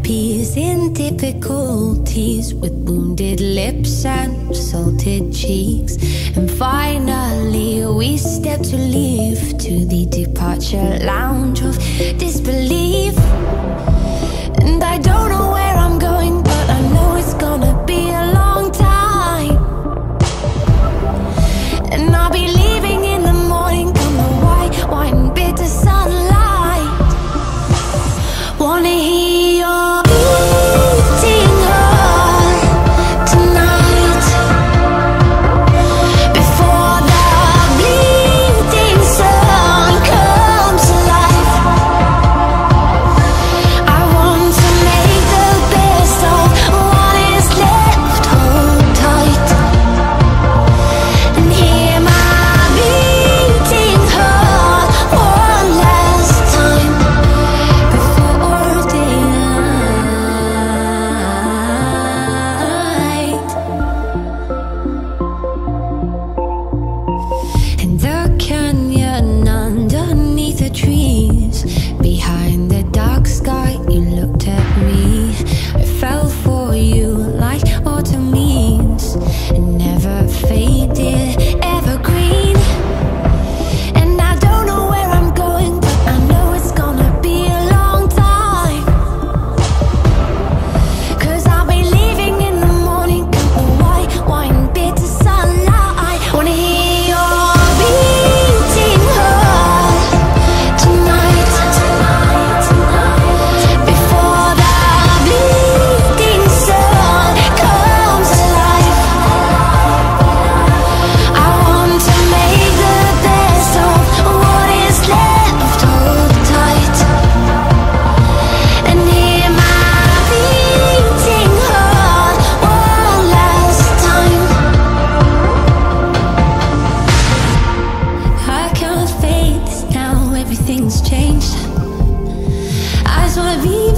peas in difficulties, with wounded lips and salted cheeks. And finally we step to leave, to the departure lounge of disbelief. And I don't know where I'm going, but I know it's gonna be a long time. And I'll be leaving in the morning, come the white wine, bitter sunlight. Wanna hear your beating heart tonight, before the bleeding sun comes alive. I want to make the best of what is left. Hold tight and hear my beating heart one last time before daylight. In the canyon underneath the trees, behind the dark sky, you looked at me. I fell for you like autumn leaves, it never faded, evergreen. And I don't know where I'm going, but I know it's gonna be a long time. 'Cause I'll be leaving in the morning, come the white wine, bitter sunlight. Wanna hear your beating heart tonight, before the bleeding sun comes alive. I want to make the best of what is left. Hold tight and hear my beating heart one last time. I can't fake this now, everything's changed. I just wanna be